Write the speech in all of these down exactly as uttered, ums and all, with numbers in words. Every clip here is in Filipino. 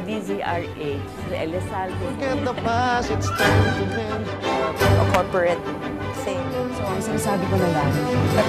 D Z R H, sa Elizalde. Forget the past, it's time to mend. A corporate thing. So, ang sinasabi ko na lang,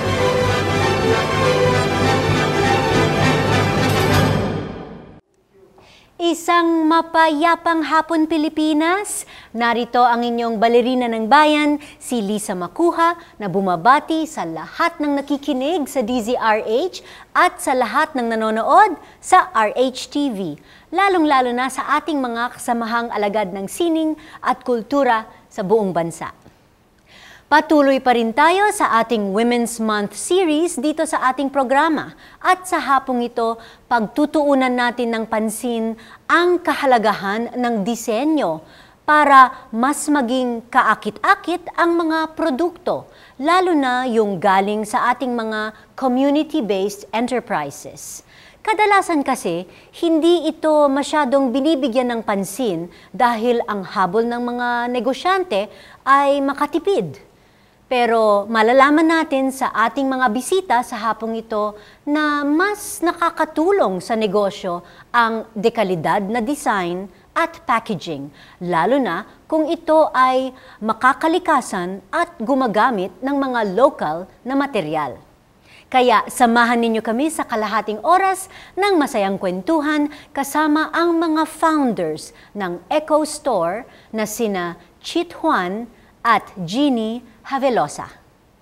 Isang mapayapang hapon Pilipinas, narito ang inyong balerina ng bayan, si Lisa Macuja, na bumabati sa lahat ng nakikinig sa D Z R H at sa lahat ng nanonood sa R H T V, lalong-lalo na sa ating mga kasamahang alagad ng sining at kultura sa buong bansa. Patuloy pa rin tayo sa ating Women's Month series dito sa ating programa. At sa hapong ito, pagtutuunan natin ng pansin ang kahalagahan ng disenyo para mas maging kaakit-akit ang mga produkto, lalo na yung galing sa ating mga community-based enterprises. Kadalasan kasi, hindi ito masyadong binibigyan ng pansin dahil ang habol ng mga negosyante ay makatipid. Pero malalaman natin sa ating mga bisita sa hapong ito na mas nakakatulong sa negosyo ang dekalidad na design at packaging, lalo na kung ito ay makakalikasan at gumagamit ng mga local na material. Kaya samahan ninyo kami sa kalahating oras ng masayang kwentuhan kasama ang mga founders ng Eco Store na sina Chit Juan at Jeannie Havelosa.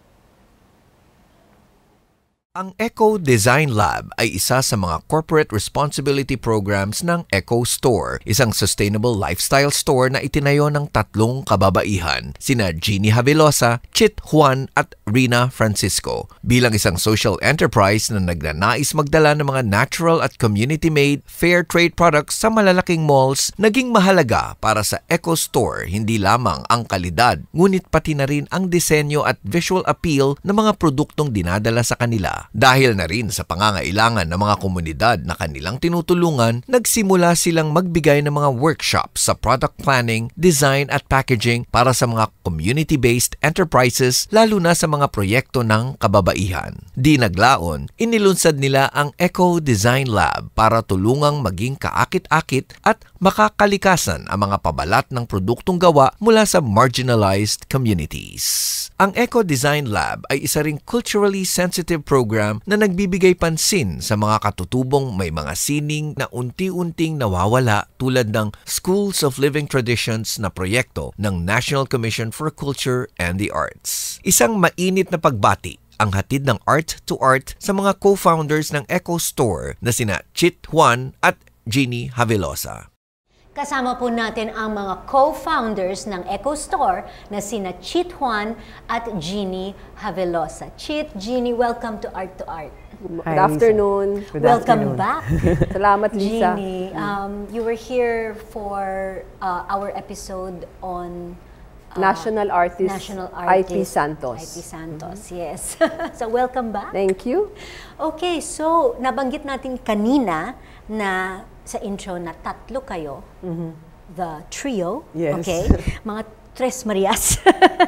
Ang Eco Design Lab ay isa sa mga corporate responsibility programs ng Eco Store, isang sustainable lifestyle store na itinayo ng tatlong kababaihan, sina Jeannie Havelosa, Chit Juan at Rina Francisco. Bilang isang social enterprise na nagnanais magdala ng mga natural at community-made fair trade products sa malalaking malls, naging mahalaga para sa Eco Store hindi lamang ang kalidad, ngunit pati na rin ang disenyo at visual appeal ng mga produktong dinadala sa kanila. Dahil na rin sa pangangailangan ng mga komunidad na kanilang tinutulungan, nagsimula silang magbigay ng mga workshops sa product planning, design at packaging para sa mga community-based enterprises, lalo na sa mga proyekto ng kababaihan. Di naglaon, inilunsad nila ang Eco Design Lab para tulungang maging kaakit-akit at makakalikasan ang mga pabalat ng produktong gawa mula sa marginalized communities. Ang Eco Design Lab ay isa ring culturally sensitive program na nagbibigay pansin sa mga katutubong may mga sining na unti-unting nawawala tulad ng Schools of Living Traditions na proyekto ng National Commission for Culture and the Arts. Isang mainit na pagbati ang hatid ng Art to Art sa mga co-founders ng Eco Store na sina Chit Juan at Jeannie Havelosa. Kasama po natin ang mga co-founders ng Eco Store na sina Chit Juan at Jeannie Havelosa. Chit, Jeannie, welcome to Art to Art. Good afternoon. Good welcome afternoon. back. Salamat, Lisa. Jeannie, um, you were here for uh, our episode on uh, National Artist, National I P Artist Santos. I P Santos, mm-hmm. Yes. So welcome back. Thank you. Okay, so nabanggit natin kanina na sa intro na tatlo kayo, mm-hmm. the trio, yes. Okay, mga Tres Marias,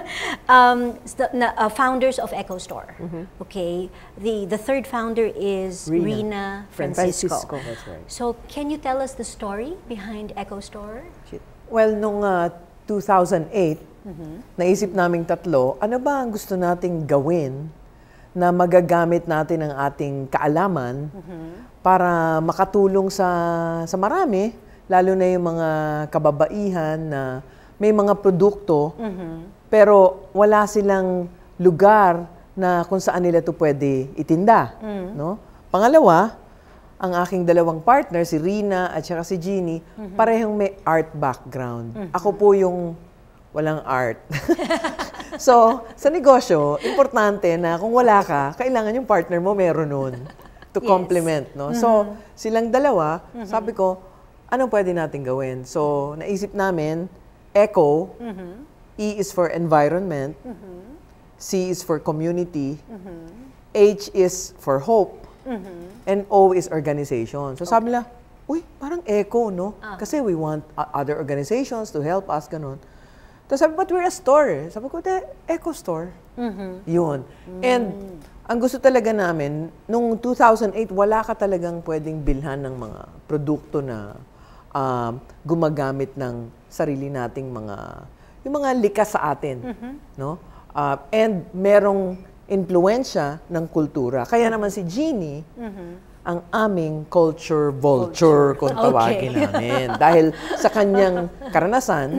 um, the, na, uh, founders of Eco Store. Mm-hmm. Okay, the the third founder is Rina, Rina Francisco. Francisco. That's right. So, can you tell us the story behind Eco Store? Well, nung uh, two thousand eight, mm-hmm. naisip naming tatlo, ano ba ang gusto nating gawin na magagamit natin ang ating kaalaman mm-hmm. para makatulong sa sa marami, lalo na yung mga kababaihan na may mga produkto, mm-hmm. pero wala silang lugar na kung saan nila ito pwede itinda. Mm-hmm. No? Pangalawa, ang aking dalawang partner, si Rina at saka si Jeannie, mm-hmm. parehong may art background. Mm-hmm. Ako po yung walang art. So, sa negosyo, importante na kung wala ka, kailangan yung partner mo meron nun to yes. complement. No? Mm-hmm. So, silang dalawa, mm-hmm. sabi ko, anong pwede natin gawin? So, naisip namin, Eco, mm-hmm. E is for environment, mm-hmm. C is for community, mm-hmm. H is for hope, mm-hmm. and O is organization. So, okay. sabi nila, uy, parang Eco, no? Ah. Kasi we want uh, other organizations to help us, ganun. Tapos sabi, but we're a store. Sabi ko, the Eco Store. Mm-hmm. Yun. Mm-hmm. And ang gusto talaga namin, nung two thousand eight, wala ka talagang pwedeng bilhan ng mga produkto na um, gumagamit ng sarili nating mga, yung mga likas sa atin. No? Uh, and merong influensya ng kultura. Kaya naman si Jeannie, ang aming culture vulture, kung tawagin namin. Dahil sa kanyang karanasan,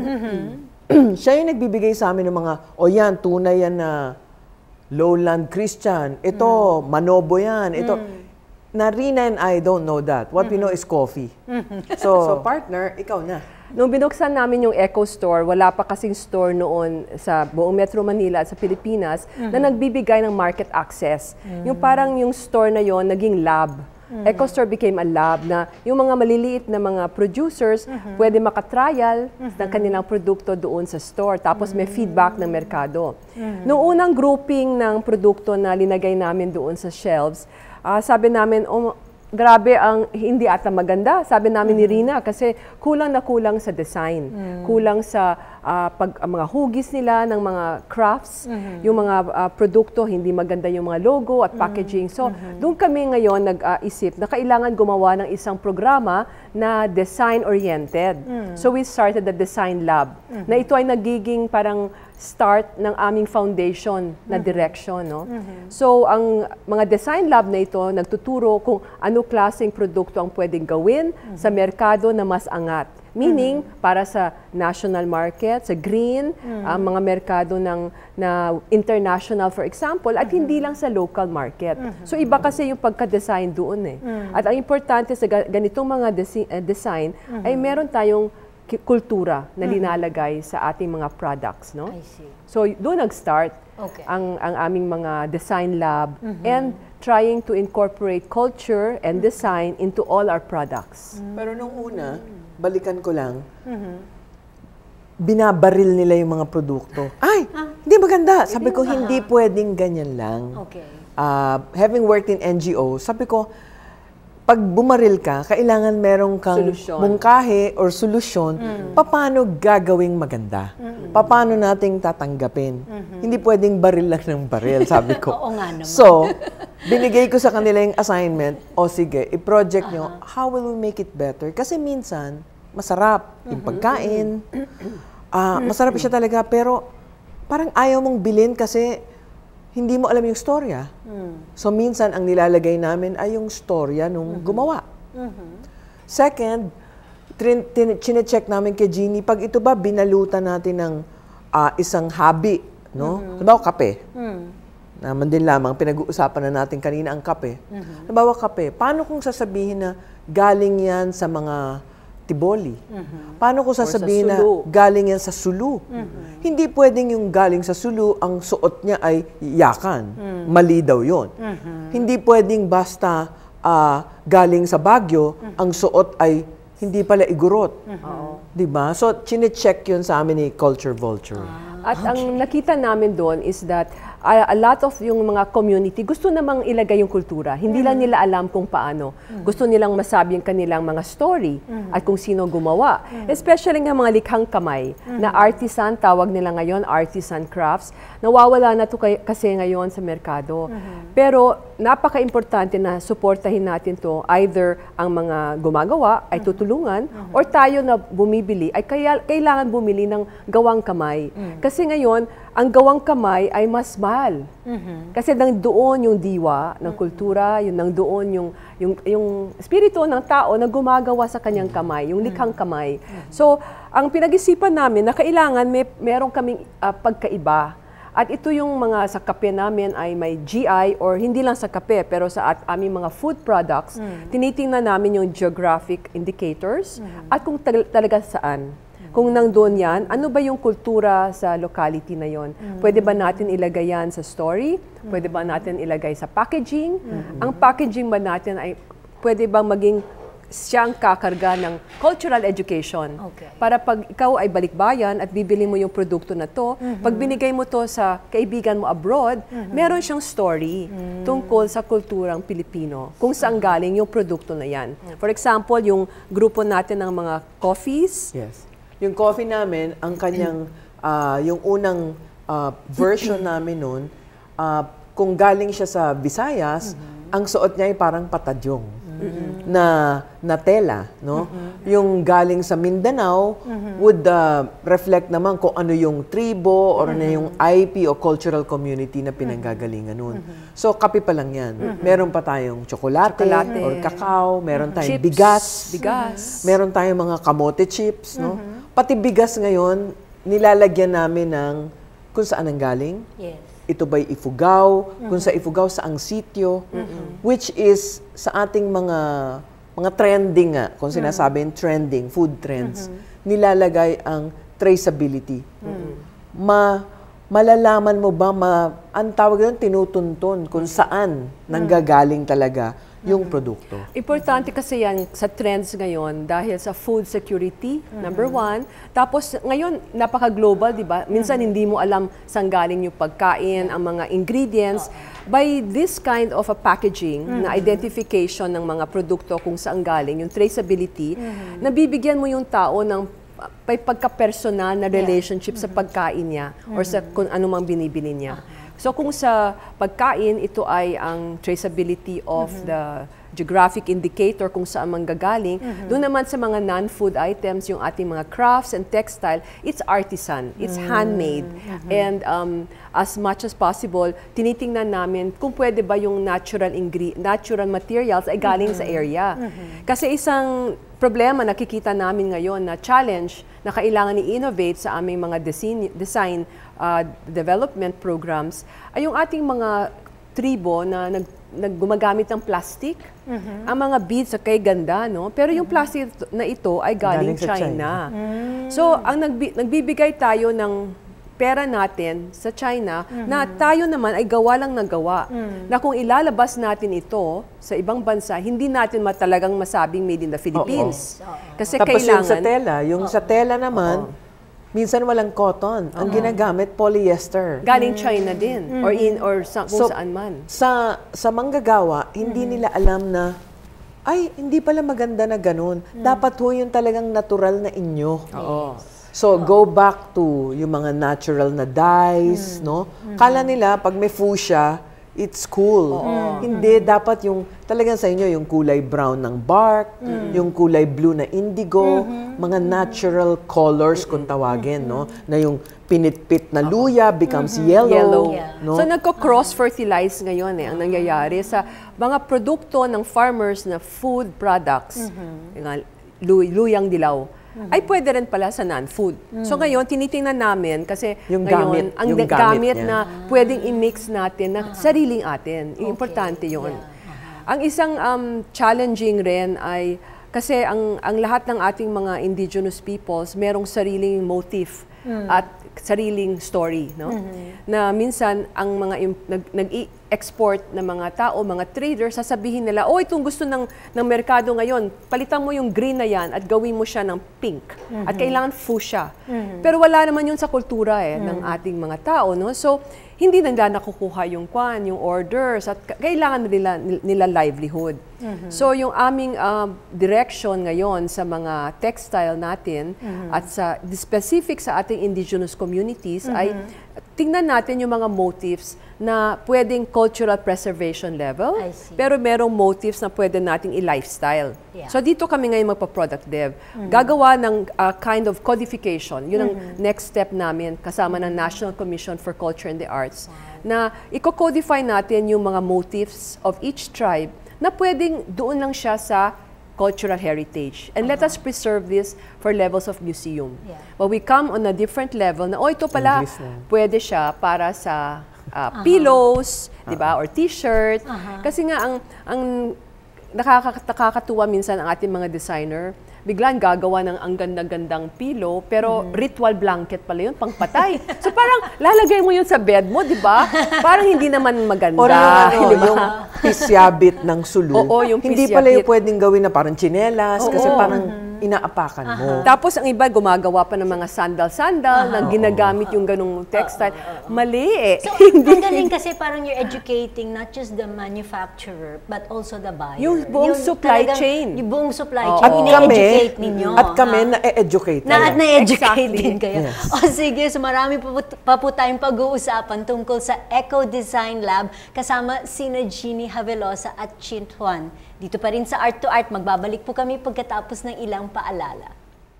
siya yung nagbibigay sa amin ng mga, o yan, tunay yan na lowland Christian. Ito, manobo yan. Ito, na Rina and I don't know that. What we know is coffee. So, so, partner, ikaw na. Nung binuksan namin yung Echo Store, wala pa kasing store noon sa buong Metro Manila at sa Pilipinas na nagbibigay ng market access. Yung parang yung store na yon naging lab. Echo Store became a lab na yung mga maliliit na mga producers pwede makatrial ng kanilang produkto doon sa store. Tapos may feedback ng merkado. Noong unang grouping ng produkto na linagay namin doon sa shelves, uh, sabi namin, oh, grabe ang hindi ata maganda. Sabi namin ni Rina kasi kulang na kulang sa design. Kulang sa uh, pag, uh, mga hugis nila ng mga crafts. Yung mga uh, produkto, hindi maganda yung mga logo at packaging. So, doon kami ngayon nag-isip na kailangan gumawa ng isang programa na design-oriented. So, we started the Design Lab. Na ito ay nagiging parang start ng aming foundation na direction. No? So, ang mga design lab na ito, nagtuturo kung ano klaseng produkto ang pwedeng gawin sa merkado na mas angat. Meaning, para sa national market, sa green, ang mga merkado ng, na international, for example, at hindi lang sa local market. So, iba kasi yung pagka-design doon. Eh. At ang importante sa ganitong mga desi- uh, design ay meron tayong kultura na linalagay sa ating mga products, no? I see. So doon nag-start Okay. ang ang aming mga design lab and trying to incorporate culture and design into all our products. Pero nung una, balikan ko lang, binabaril nila yung mga produkto. Ay, hindi maganda. Sabi ko, hindi pwedeng ganyan lang. Okay. Uh, having worked in N G O, sabi ko, pag bumaril ka, kailangan merong kang Solusyon. mungkahe or solusyon, paano gagawing maganda? Paano nating tatanggapin? Hindi pwedeng baril lang ng baril, sabi ko. Oo nga naman. So, binigay ko sa kanila yung assignment, o sige, i-project nyo, how will we make it better? Kasi minsan, masarap yung pagkain, ah, masarap siya talaga, pero parang ayaw mong bilhin kasi hindi mo alam yung storya. So, minsan, ang nilalagay namin ay yung storya nung gumawa. Second, chine-check namin kay Jeannie, pag ito ba, binalutan natin ng uh, isang hobby, no? Halimbawa, kape. Naman din lamang, pinag-uusapan na natin kanina ang kape. Halimbawa, kape. Paano kung sasabihin na galing yan sa mga tiboli? Paano kung sasabihin sa na Sulu. galing yan sa Sulu? Hindi pwedeng yung galing sa Sulu, ang suot niya ay yakan. Mali daw yun. Hindi pwedeng basta uh, galing sa Baguio, ang suot ay hindi pala igurot. Diba? So, chine-check yun sa amin ni Culture Vulture. At ang nakita namin doon is that uh, a lot of yung mga community gusto namang ilagay yung kultura. Hindi lang nila alam kung paano. Gusto nilang masabi yung kanilang mga story at kung sino gumawa. Especially ng mga likhang kamay na artisan, tawag nila ngayon, artisan crafts. Nawawala na to kay, kasi ngayon sa merkado. Pero napaka-importante na suportahin natin to. Either ang mga gumagawa ay tutulungan or tayo na bumibili ay kaya, kailangan bumili ng gawang kamay. Kasi ngayon, ang gawang kamay ay mas mahal. Kasi nang doon yung diwa ng kultura, yung nang doon yung, yung, yung espiritu ng tao na gumagawa sa kanyang kamay, yung likhang kamay. So, ang pinag-isipan namin na kailangan may meron kaming uh, pagkaiba. At ito yung mga sa kape namin ay may G I or hindi lang sa kape pero sa at aming mga food products, tinitingnan namin yung geographic indicators at kung tal- talaga saan. Kung nandun yan, ano ba yung kultura sa locality na yon? Pwede ba natin ilagay yan sa story? Pwede ba natin ilagay sa packaging? Ang packaging ba natin ay pwede bang maging siyang kakarga ng cultural education? Okay. Para pag ikaw ay balikbayan at bibili mo yung produkto na to, pag binigay mo to sa kaibigan mo abroad, meron siyang story tungkol sa kulturang Pilipino, kung saan galing yung produkto na yan. For example, yung grupo natin ng mga coffees, Yes. Yung coffee namin, ang kanyang, uh, yung unang uh, version namin nun, uh, kung galing siya sa Visayas, ang suot niya ay parang patadyong. na na tela, no? Yung galing sa Mindanao would uh, reflect naman kung ano yung tribo or ano yung I P o cultural community na pinanggagalingan nun. So kape pa lang yan. Meron pa tayong tsokolate, Tsokolate. or kakao, meron tayong Chips, bigas, bigas. meron tayong mga kamote chips, no? Pati bigas ngayon, nilalagyan namin ng kung saan ang galing. Yes. Ito ba'y Ifugao, kung sa Ifugao sa ang sitio, which is sa ating mga mga trending nga, kung sinasabing trending, food trends, nilalagay ang traceability. Ma malalaman mo ba, ma, ang tawag doon, tinutuntun kung saan nanggagaling talaga yung produkto. Importante kasi yan sa trends ngayon dahil sa food security, number one. Tapos ngayon, napaka-global, di ba? Minsan hindi mo alam saan galing yung pagkain, ang mga ingredients. By this kind of a packaging, na identification ng mga produkto kung saan galing, yung traceability, nabibigyan mo yung tao ng may pagka-personal na relationship sa pagkain niya or sa kung ano mang binibili niya. So kung sa pagkain, ito ay ang traceability of the geographic indicator kung saan manggagaling. Doon naman sa mga non-food items, yung ating mga crafts and textile, it's artisan, it's handmade. And um, as much as possible, tinitingnan namin kung pwede ba yung natural ingre- natural materials ay galing sa area. Kasi isang problema nakikita namin ngayon na challenge na kailangan i-innovate sa aming mga design, design uh, development programs ay yung ating mga tribo na nag, naggumagamit ng plastic. Ang mga beads kay ganda, no? Pero yung plastic na ito ay galing, Galing sa China. China. So, ang nagbi- nagbibigay tayo ng pera natin sa China na tayo naman ay gawa lang ng gawa. Na kung ilalabas natin ito sa ibang bansa, hindi natin matalagang masabing made in the Philippines. Kasi Tapos kailangan... yung sa tela, yung sa tela naman, minsan walang cotton. Ang ginagamit, polyester. Galing China din or in or sa, kung So, saan man. Sa, sa manggagawa, hindi nila alam na, ay, hindi pala maganda na ganun. Dapat ho yung talagang natural na inyo. Oo. So, go back to yung mga natural na dyes, no? Kala nila, pag may fuchsia, it's cool. Hindi, dapat yung, talagang sa inyo, yung kulay brown ng bark, yung kulay blue na indigo, mga natural colors kung tawagin, no? Na yung pinitpit na luya becomes yellow. Yellow. No? So nagko-cross-fertilize ngayon eh, ang nangyayari sa mga produkto ng farmers na food products, yung nga, luy- luyang dilaw, ay pwede rin pala sa non-food. So ngayon, tinitingnan namin kasi Yung ngayon, gamit, ang yung da- gamit gamit niya. na pwedeng i-mix natin na sariling atin. Importante yun. Ang isang um, challenging rin ay kasi ang ang lahat ng ating mga indigenous peoples merong sariling motif at sariling story, no? Na minsan ang mga im- nag, nag-export na mga tao, mga traders, sasabihin nila, "Oh, itong gusto ng ng merkado ngayon, palitan mo yung green na yan at gawin mo siya ng pink." At kailangan fuchsia. Pero wala naman yun sa kultura eh ng ating mga tao, no? So hindi na nila nakukuha yung kwan, yung orders, at ka- kailangan nila, nila livelihood. So yung aming um, direction ngayon sa mga textile natin at sa specific sa ating indigenous communities ay tingnan natin yung mga motifs na pwedeng cultural preservation level, I see. pero merong motifs na pwede nating i-lifestyle. Yeah. So dito kami ngayon magpa-product dev. Gagawa ng uh, kind of codification. Yun ang next step namin kasama ng National Commission for Culture and the Arts. Na i-codify natin yung mga motifs of each tribe na pwedeng doon lang siya sa cultural heritage. And let us preserve this for levels of museum. Yeah. But we come on a different level na, oh, ito pala, English na. pwede siya para sa uh, pillows, di ba, or t-shirt. Kasi nga, ang, ang nakaka- nakakatuwa minsan ang ating mga designer, biglang gagawa ng ang ganda-gandang pillow, pero ritual blanket pala yun, pangpatay. So parang lalagay mo yun sa bed mo, di ba? Parang hindi naman maganda. Or yung, ano, di ba? yung pisyabit ng sulu. Oo, yung Hindi pala yung pisyabit. pwedeng gawin na parang tsinelas, kasi Oo. parang inaapakan mo. Tapos ang iba gumagawa pa ng mga sandal-sandal na ginagamit yung ganung textile. Mali eh. So, ang galing kasi parang you're educating not just the manufacturer, but also the buyer. Yung buong supply talagang- chain. Yung buong supply Oo. chain, At ine-educate kami, ninyo. at kami ha? na-educate. Na at na-educate Exactly. din kayo. Yes. O sige, so marami pa po, pa po tayong pag-uusapan tungkol sa Eco Design Lab kasama sina Jeannie Havelosa at Chin Juan. Dito pa rin sa Art to Art, magbabalik po kami pagkatapos ng ilang paalala.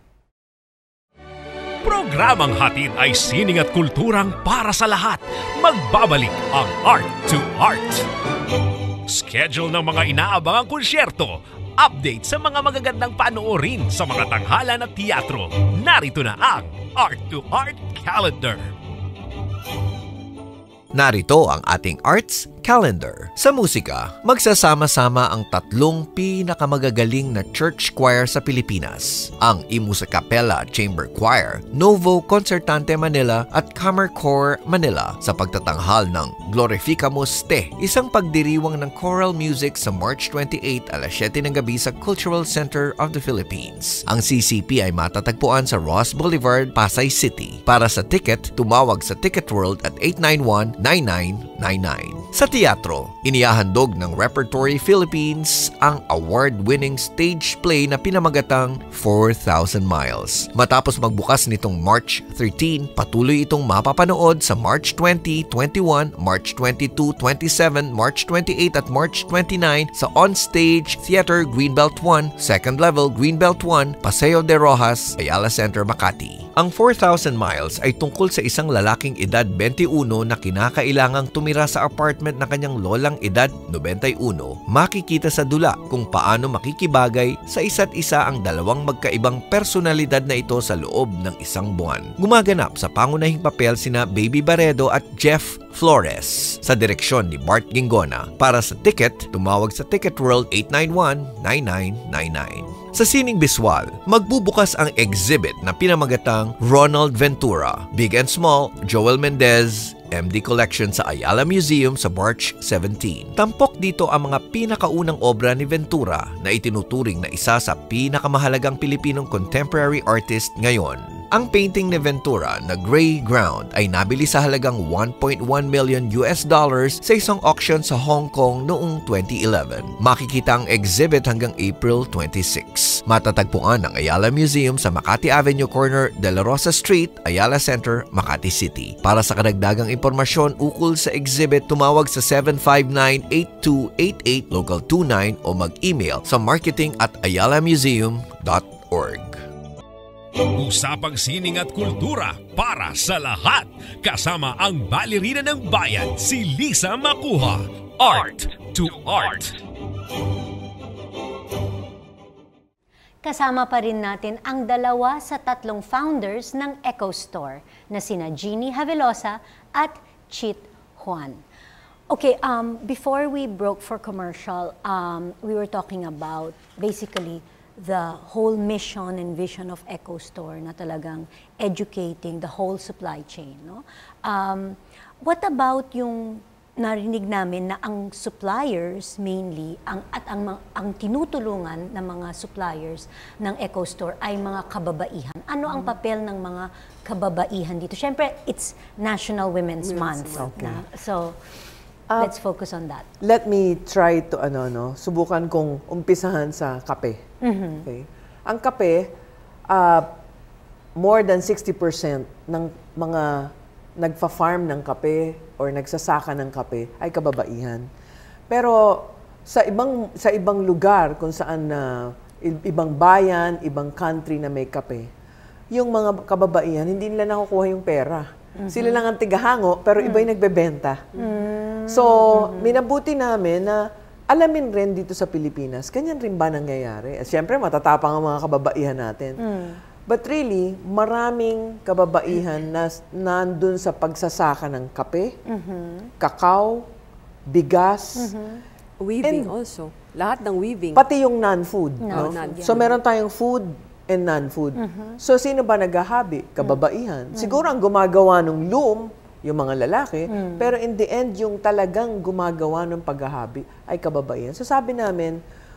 Programang hatid ay sining at kulturang para sa lahat. Magbabalik ang Art to Art. Schedule ng mga inaabangang konsyerto. Update sa mga magagandang panoorin sa mga tanghalan at teatro. Narito na ang Art to Art Calendar. Narito ang ating Arts Calendar. Sa musika, magsasama-sama ang tatlong pinakamagagaling na church choir sa Pilipinas. Ang Imus Capella Chamber Choir, Novo Concertante Manila at Kammer Corps Manila sa pagtatanghal ng Glorificamus Te, isang pagdiriwang ng choral music sa March twenty-eighth alas siyete ng gabi sa Cultural Center of the Philippines. Ang C C P ay matatagpuan sa Ross Boulevard, Pasay City. Para sa ticket, tumawag sa Ticket World at eight nine one, nine nine nine nine. Sa teatro, inihahandog ng Repertory Philippines ang award-winning stage play na pinamagatang four thousand miles. Matapos magbukas nitong March thirteenth, patuloy itong mapapanood sa March twenty, twenty-one, March twenty-two, twenty-seven, March twenty-eight at March twenty-nine sa Onstage Theater Greenbelt one, Second Level Greenbelt one, Paseo de Rojas, Ayala Center, Makati. Ang four thousand miles ay tungkol sa isang lalaking edad twenty-one na kinakailangang tumira sa apartment na kanyang lolang edad ninety-one. Makikita sa dula kung paano makikibagay sa isa't isa ang dalawang magkaibang personalidad na ito sa loob ng isang buwan. Gumaganap sa pangunahing papel sina Baby Barredo at Jeff Flores sa direksyon ni Bart Gingona. Para sa ticket, tumawag sa Ticket World eight nine one, nine nine nine nine. Sa sining biswal, magbubukas ang exhibit na pinamagatang Ronald Ventura, Big and Small, Joel Mendez, M D Collection sa Ayala Museum sa March seventeenth. Tampok dito ang mga pinakaunang obra ni Ventura na itinuturing na isa sa pinakamahalagang Pilipinong contemporary artist ngayon. Ang painting ni Ventura na Gray Ground ay nabili sa halagang one point one million U S dollars sa isang auction sa Hong Kong noong twenty eleven. Makikita ang exhibit hanggang April twenty-sixth. Matatagpuan ang Ayala Museum sa Makati Avenue Corner, De La Rosa Street, Ayala Center, Makati City. Para sa karagdagang impormasyon ukol sa exhibit, tumawag sa seven five nine, eight two eight eight, local two nine o mag-email sa marketing at ayala museum dot org. Usapang sining at kultura para sa lahat. Kasama ang balerina ng bayan, si Lisa Makuha. Art to Art. Kasama pa rin natin ang dalawa sa tatlong founders ng Eco Store na sina Jeannie Havelosa at Chit Juan. Okay, um, before we broke for commercial, um, we were talking about basically the whole mission and vision of Eco Store na talagang educating the whole supply chain. No? Um, what about yung narinig namin na ang suppliers mainly, ang, at ang, ang tinutulungan ng mga suppliers ng Eco Store ay mga kababaihan. Ano ang papel ng mga kababaihan dito? Siyempre, it's National Women's, Women's Month. Okay. Na, so, Uh, let's focus on that. Let me try to ano no, subukan kong umpisahan sa kape. Mm-hmm. Okay. Ang kape, uh, more than sixty percent ng mga nagfa-farm ng kape or nagsasaka ng kape ay kababaihan. Pero sa ibang sa ibang lugar kung saan na uh, ibang bayan, ibang country na may kape, yung mga kababaihan hindi nila nakukuha yung pera. Mm-hmm. Sila lang ang tigahango pero iba yung nagbebenta. Mm-hmm. So, minabuti namin na alamin rin dito sa Pilipinas, ganyan rin ba nangyayari? At syempre, matatapang ang mga kababaihan natin. Mm. But really, maraming kababaihan na nandun sa pagsasaka ng kape, mm-hmm. kakao, bigas, mm-hmm. weaving and also. Lahat ng weaving. Pati yung non-food. No, no? non-food, So, meron tayong food and non-food. Mm-hmm. So, sino ba naghahabi? Kababaihan. Mm-hmm. Siguro ang gumagawa ng loom, yung mga lalaki, mm. pero in the end, yung talagang gumagawa ng paghahabi ay kababaihan. So sabi namin,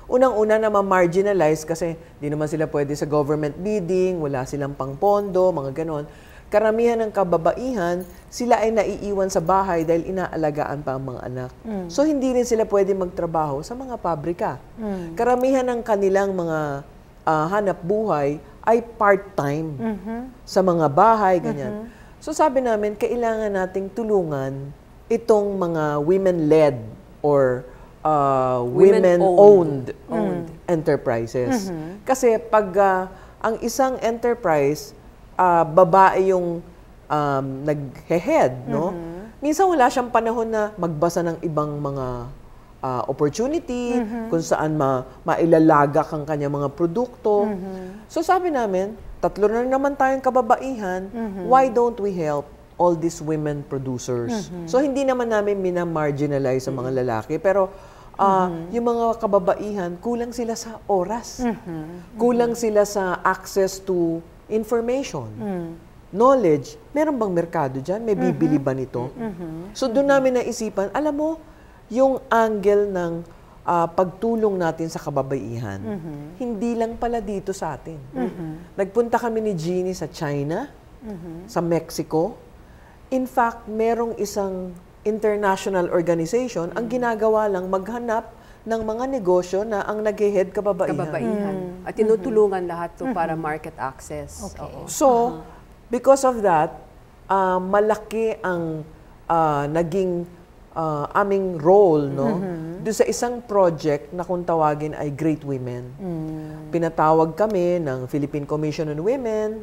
unang-una na ma-marginalize kasi di naman sila pwede sa government bidding, wala silang pangpondo, mga ganon. Karamihan ng kababaihan, sila ay naiiwan sa bahay dahil inaalagaan pa ang mga anak. Mm. So, hindi rin sila pwede magtrabaho sa mga pabrika. Mm. Karamihan ng kanilang mga uh, hanap buhay ay part-time mm-hmm. sa mga bahay, ganyan. Mm-hmm. So, sabi namin, kailangan nating tulungan itong mga women-led or uh, women-owned women mm. enterprises. Mm-hmm. Kasi pag uh, ang isang enterprise, Uh, babae yung um, nag-head, no? Mm-hmm. Minsan wala siyang panahon na magbasa ng ibang mga uh, opportunity, mm-hmm. kung saan ma mailalagak ang kanyang mga produkto. Mm-hmm. So sabi namin, tatlo na naman tayong kababaihan, mm-hmm. why don't we help all these women producers? Mm-hmm. So hindi naman namin mina-marginalize sa mga lalaki, pero uh, mm-hmm. yung mga kababaihan, kulang sila sa oras. Mm-hmm. Kulang sila sa access to information, mm. knowledge. Meron bang merkado dyan? May bibili ba nito? Mm-hmm. So doon namin naisipan, alam mo, yung angle ng uh, pagtulong natin sa kababaihan, mm-hmm. hindi lang pala dito sa atin. Mm-hmm. Nagpunta kami ni Jeannie sa China, mm-hmm. sa Mexico. In fact, merong isang international organization, mm-hmm. ang ginagawa lang maghanap ng mga negosyo na ang nag-head kababaihan. Kababaihan. Mm. At tinutulungan mm-hmm. lahat to para market access. Okay. Oo. So, uh-huh. because of that, uh, malaki ang uh, naging uh, aming role, no? Mm-hmm. Doon sa isang project na kung tawagin ay Great Women. Mm. Pinatawag kami ng Philippine Commission on Women,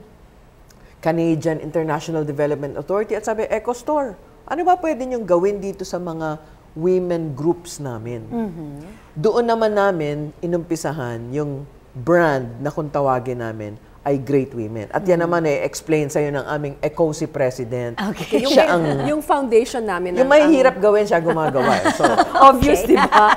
Canadian International Development Authority, at sabi, Eco Store, ano ba pwede niyong gawin dito sa mga women groups namin? Mm-hmm. Doon naman namin inumpisahan yung brand na kung tawagin namin ay Great Women. At yan mm-hmm. naman eh, explain sa'yo ng aming ECOSI president. Okay. Yung, siya ang, yung foundation namin. Yung may hirap gawin siya gumagawa. Eh. So, obvious, di ba?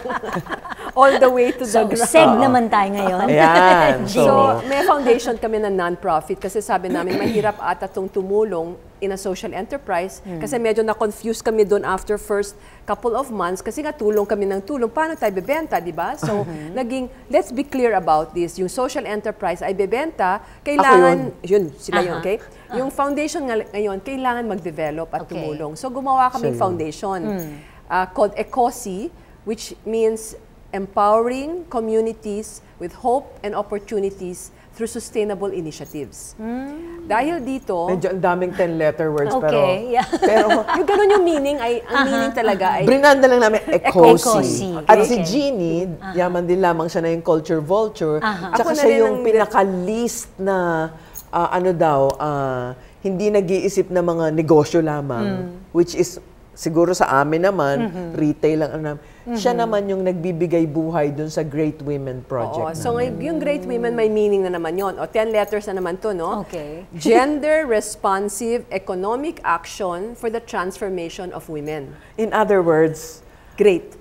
All the way to so, the ground. Seg naman tayo ngayon. Ayan. So, so, may foundation kami na non-profit kasi sabi namin mahirap ata itong tumulong in a social enterprise hmm. kasi medyo na-confuse kami doon after first couple of months kasi nga tulong kami ng tulong. Paano tayo bebenta, di ba? So, uh-huh. naging, let's be clear about this. Yung social enterprise ay bebenta, kailangan, yun. yun, sila uh-huh. yun, okay? Uh-huh. Yung foundation nga, ngayon, kailangan mag-develop at okay. tumulong. So, gumawa kaming so, foundation hmm. uh, called ECOSI, which means empowering communities with hope and opportunities through sustainable initiatives. Mm. Dahil dito... Medyo ang daming ten-letter words, okay, pero... Yeah. pero yung ganun yung meaning, ay, ang uh-huh. meaning talaga ay... Brinanda lang namin, ECOSI. Okay. At si Jeannie, uh-huh. yaman din lamang siya na yung culture vulture. Uh-huh. Tsaka siya yung pinaka-least na, uh, ano daw, uh, hindi nag-iisip na mga negosyo lamang, mm. which is... Siguro sa amin naman, mm-hmm. retail lang. Ano, mm-hmm. Siya naman yung nagbibigay buhay dun sa Great Women Project. Oo, so yung Great Women, may meaning na naman yon. O, ten letters na naman to, no? Okay. Gender-responsive economic action for the transformation of women. In other words? Great.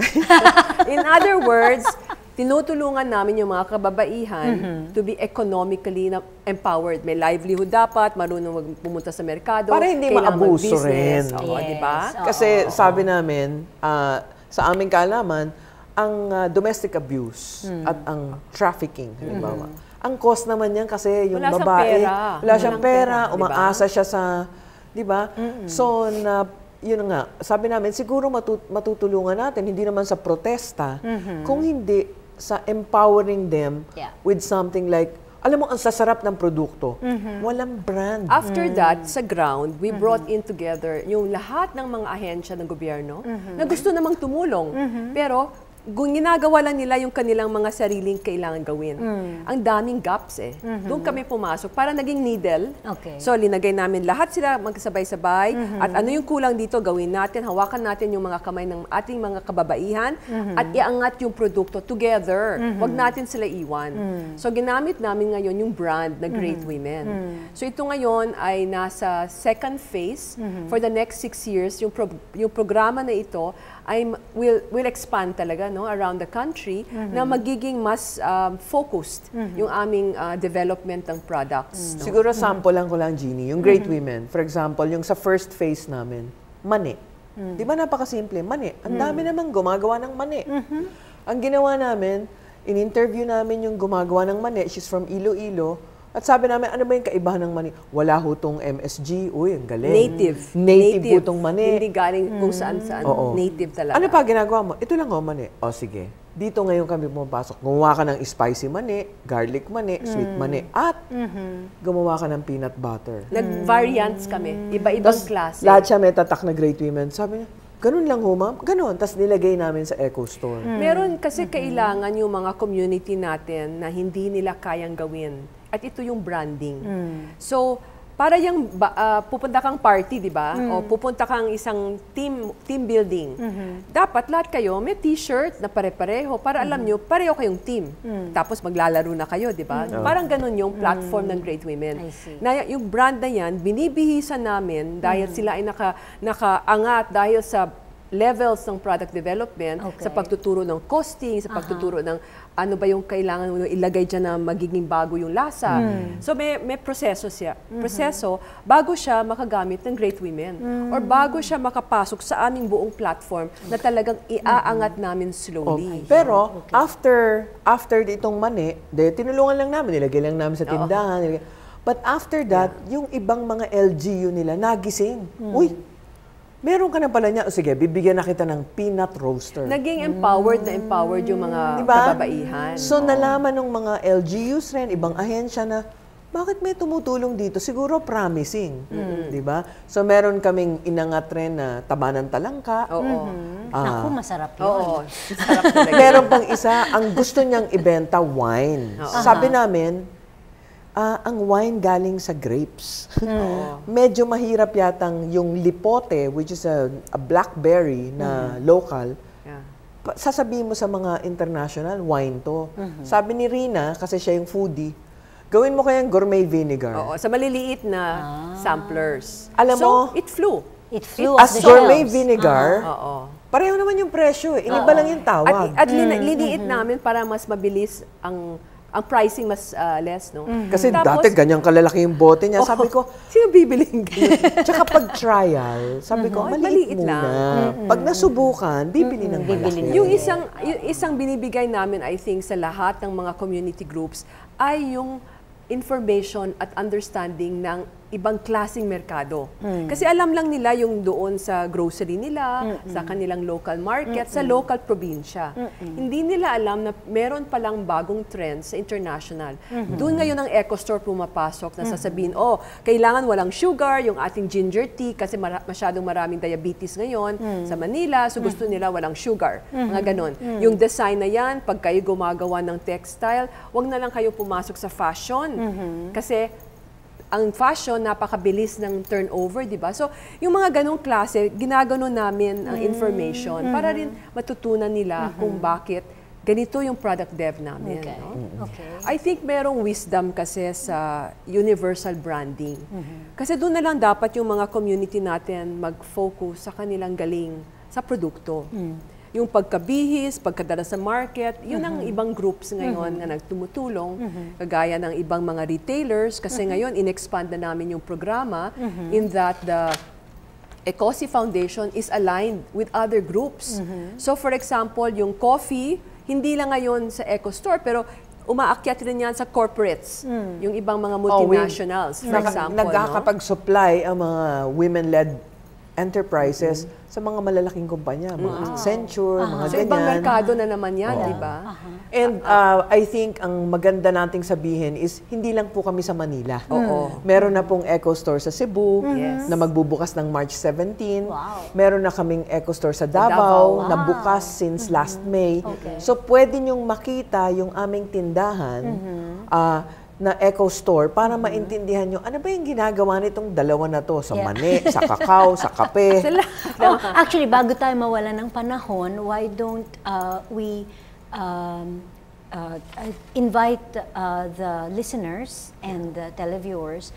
In other words, tinutulungan namin yung mga kababaihan mm-hmm. to be economically empowered. May livelihood dapat, marunong pumunta sa merkado. Para hindi maabuso rin. Oo, yes. di ba? Kasi sabi namin, uh, sa aming kaalaman, ang uh, domestic abuse mm. at ang trafficking, halimbawa, mm. ang cost naman yan kasi yung wala babae, pera. wala siyang pera, pera, umaasa diba? Siya sa, di ba? Mm-mm. So, na, yun nga, sabi namin, siguro matut matutulungan natin, hindi naman sa protesta, mm-hmm. kung hindi sa empowering them yeah. with something like, alam mo, ang sasarap ng produkto. Mm-hmm. Walang brand. After mm-hmm. that, sa ground, we mm-hmm. brought in together yung lahat ng mga ahensya ng gobyerno mm-hmm. na gusto namang tumulong. Mm-hmm. Pero, ginagawa lang nila yung kanilang mga sariling kailangan gawin. Mm. Ang daming gaps eh. Mm-hmm. Doon kami pumasok. Para naging needle. Okay. So, linagay namin lahat sila magkasabay-sabay. Mm-hmm. At ano yung kulang dito, gawin natin. Hawakan natin yung mga kamay ng ating mga kababaihan mm-hmm. at iangat yung produkto together. Mm-hmm. Huwag natin sila iwan. Mm-hmm. So, ginamit namin ngayon yung brand na Great mm-hmm. Women. Mm-hmm. So, ito ngayon ay nasa second phase. Mm-hmm. For the next six years, yung, pro yung programa na ito ay will will expand talaga no around the country mm-hmm. na magiging mas um, focused mm-hmm. yung aming uh, development ng products. Mm-hmm. No? Siguro sample lang ko lang, Jeannie, yung Great mm-hmm. Women, for example, yung sa first phase namin, mani. Mm-hmm. Di ba napakasimple? Mani. Ang dami mm-hmm. namang gumagawa ng mani. Mm-hmm. Ang ginawa namin, in-interview namin yung gumagawa ng mani. She's from Iloilo. At sabi namin, ano ba yung kaibahan ng mani? Wala ho tong M S G. Uy, ang galing. Native. Native, po tong mani. Hindi galing kung saan-saan. Oo. Native talaga. Ano pa ginagawa mo? Ito lang ho, mani. O sige, dito ngayon kami pumapasok. Gumawa ka ng spicy mani, garlic mani, sweet mani, at gumawa ka ng peanut butter. Nag-variants kami. Iba-ibang Tas klase. lahat siya may tatak na great women. Sabi niya, ganun lang ho, ma'am. Ganun. Tapos nilagay namin sa Eco Store. Meron kasi kailangan yung mga community natin na hindi nila kayang gawin. At ito yung branding. So, para yung ba- ah, pupunta kang party, di ba? O pupunta kang isang team team building. Dapat lahat kayo may t-shirt na pare-pareho para alam nyo, pareho kayong team. Tapos maglalaro na kayo, di ba? Parang ganun yung platform ng Great Women. I see. Na yung brand na yan, binibihisan namin dahil sila ay naka, nakaangat dahil sa levels ng product development, Okay. sa pagtuturo ng costing, sa pagtuturo ng ano ba yung kailangan mo ilagay dyan na magiging bago yung lasa. So may may proseso siya. Proseso bago siya makagamit ng Great Women or bago siya makapasok sa aming buong platform na talagang iaangat namin slowly. Pero, after after itong mani, de, tinulungan lang namin, nilagay lang namin sa tindahan. nilagay- But after that, yung ibang mga L G U nila, nagising. Uy, meron ka na pala niya. O sige, bibigyan na kita ng peanut roaster. Naging empowered na empowered yung mga Diba? kababaihan. So, nalaman ng mga L G Us rin, ibang ahensya na, bakit may tumutulong dito? Siguro promising. Di ba? So, meron kaming inangat rin na tabanan talangka. Oo. Naku, masarap yun. Oo. Sarap talaga. Meron pang isa, ang gusto niyang ibenta, wine. Sabi namin, ah, ang wine galing sa grapes. Medyo mahirap yatang yung lipote, which is a, a blackberry na local, Yeah. pa- sasabihin mo sa mga international, wine to. Sabi ni Rina, kasi siya yung foodie, gawin mo kayang gourmet vinegar. Oo, sa maliliit na samplers. Alam so, mo, it flew. It flew off As the gourmet shelves. vinegar, Oo. pareho naman yung presyo. Eh. Iniba lang yung tawag. At, at lini- liniit namin para mas mabilis ang ang pricing mas ah, less, no? Kasi Tapos- dati ganyang kalalaki yung bote niya. Sabi ko, Sino bibiling ganyan? tsaka pag trial, sabi ko, Mhm. maliit, Maliit muna. lang. Pag nasubukan, bibili ng malaki. Yung isang yung isang binibigay namin, I think, sa lahat ng mga community groups ay yung information at understanding ng ibang klaseng merkado. Kasi alam lang nila yung doon sa grocery nila, sa kanilang local market, sa local probinsya. Hindi nila alam na meron palang bagong trends sa international. Doon ngayon ang Eco Store pumapasok na sasabihin, oh, kailangan walang sugar, yung ating ginger tea, kasi mara- masyadong maraming diabetes ngayon sa Manila, so gusto nila walang sugar. Mga ganon. Yung design na yan, pag kayo gumagawa ng textile, wag na lang kayo pumasok sa fashion. Kasi ang fashion, napakabilis ng turnover, di ba? So, yung mga ganong klase, ginagano namin ang information para rin matutunan nila kung bakit ganito yung product dev namin. Okay. No? Okay. I think merong wisdom kasi sa universal branding. Kasi doon na lang dapat yung mga community natin mag-focus sa kanilang galing sa produkto. Yung pagkabihis, pagkadala sa market, yun ang ibang groups ngayon na nagtumutulong, kagaya ng ibang mga retailers, kasi ngayon in-expand na namin yung programa in that the Ecosi Foundation is aligned with other groups. So for example, yung coffee, hindi lang ngayon sa Eco Store, pero umaakyat rin yan sa corporates, yung ibang mga multinationals, for Naka- example. no? Nagkakapag-supply ang mga women-led enterprises sa mga malalaking kumpanya, mga Accenture, mga So ganyan. ibang merkado na naman yan, di ba? And uh, I think ang maganda nating sabihin is hindi lang po kami sa Manila. Oo. Meron na pong Eco Store sa Cebu Yes. na magbubukas ng March seventeenth. Wow. Meron na kaming Eco Store sa Davao, Davao. na bukas since last May. Okay. So pwede nyong makita yung aming tindahan ah, na Eco Store para maintindihan nyo ano ba yung ginagawa nitong dalawa na to sa Yeah. mani, sa kakao, sa kape. Oh, actually, bago tayo mawala ng panahon, why don't uh, we um, uh, invite uh, the listeners and the televiewers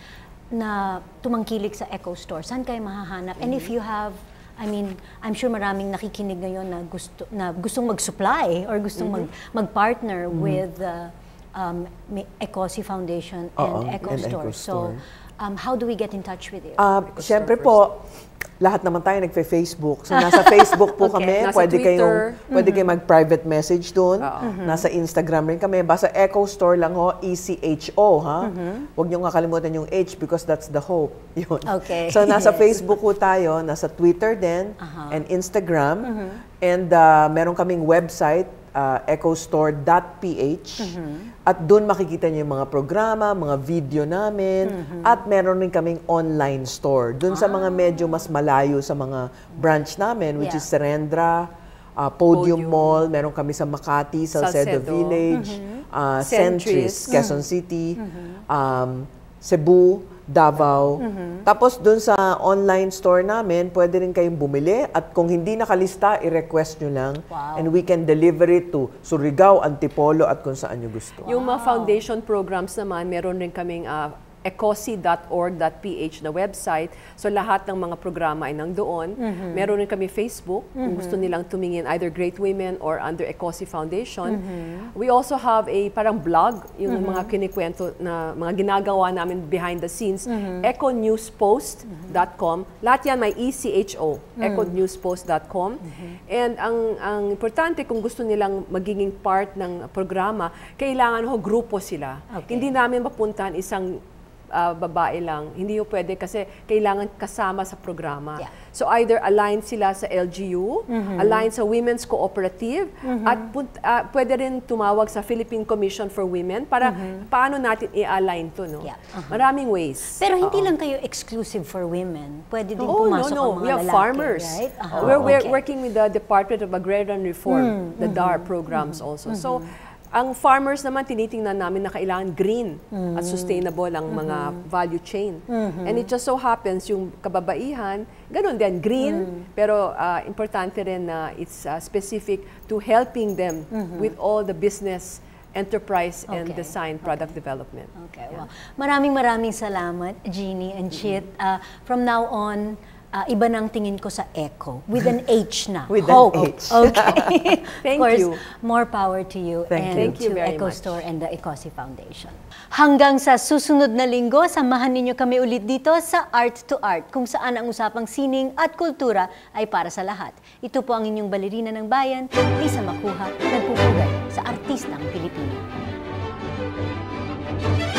na tumangkilik sa Eco Store? Saan kayo mahahanap? And if you have, I mean, I'm sure maraming nakikinig ngayon na gusto na gustong mag-supply or gustong mag mag-partner with uh, um, Ecosi Foundation and Oo, Eco and Store. Eco So, Store. Um, how do we get in touch with you? Uh, Siyempre po, lahat naman tayo nagfe-Facebook. So nasa Facebook po Okay. kami. Nasa Pwede Twitter. kayong pwede kayong mag-private message doon. Nasa Instagram rin kami. Basta Echo Store lang ho, E C H O ha. Huwag niyo nga kalimutan yung H because that's the hope. Yun. Okay. So nasa Yes. Facebook po tayo, nasa Twitter din and Instagram. And uh, meron kaming website uh, echo store dot p h. At doon makikita niyo yung mga programa, mga video namin, at meron rin kaming online store. Doon sa mga medyo mas malayo sa mga branch namin, which Yeah. is Serendra, uh, Podium, Podium. Mall, meron kami sa Makati, Salcedo, Salcedo. Village, uh, Centris. Centris, Quezon City, um, Cebu, Davao. Tapos doon sa online store namin, pwede rin kayong bumili at kung hindi nakalista, i-request nyo lang Wow. and we can deliver it to Surigao, Antipolo at kung saan nyo gusto. Yung mga foundation programs naman, meron rin kaming uh, ecosi dot org dot p h na website. So lahat ng mga programa ay nandoon. Meron rin kami Facebook kung gusto nilang tumingin either Great Women or under Ecosi Foundation. We also have a parang blog, yung mga kinikwento na mga ginagawa namin behind the scenes. eco news post dot com. Lahat yan may E C H O, eco news post dot com. And ang ang importante kung gusto nilang magiging part ng programa, kailangan ho grupo sila. Okay. Hindi namin mapuntahan isang uh, babae lang. Hindi yung pwede kasi kailangan kasama sa programa. Yeah. So either aligned sila sa L G U, aligned sa Women's Cooperative, at punt- uh, pwede rin tumawag sa Philippine Commission for Women para paano natin i-align to. No? Yeah. Uh-huh. Maraming ways. Pero hindi Oo. lang kayo exclusive for women. Pwede din Oh, no, pumasok no. ang mga We have lalaki, farmers. right? Uh-huh. We're, we're Okay. working with the Department of Agrarian Reform, the D A R programs also. So, ang farmers naman, tinitingnan namin na kailangan green at sustainable ang mga value chain. And it just so happens, yung kababaihan, ganun din, green, pero uh, importante rin na it's uh, specific to helping them with all the business enterprise and Okay. design product development. Okay, well, maraming maraming salamat, Jeannie and Chit. Uh, from now on, uh, iba nang tingin ko sa Echo. With an H na. With an Hope. H. Okay. Thank of course, you. more power to you Thank and you. Thank you to very Echo much. Store and the Ecosi Foundation. Hanggang sa susunod na linggo, samahan ninyo kami ulit dito sa Art to Art, kung saan ang usapang sining at kultura ay para sa lahat. Ito po ang inyong balerina ng bayan, Lisa Macuja, nagpupugay sa artistang Pilipino.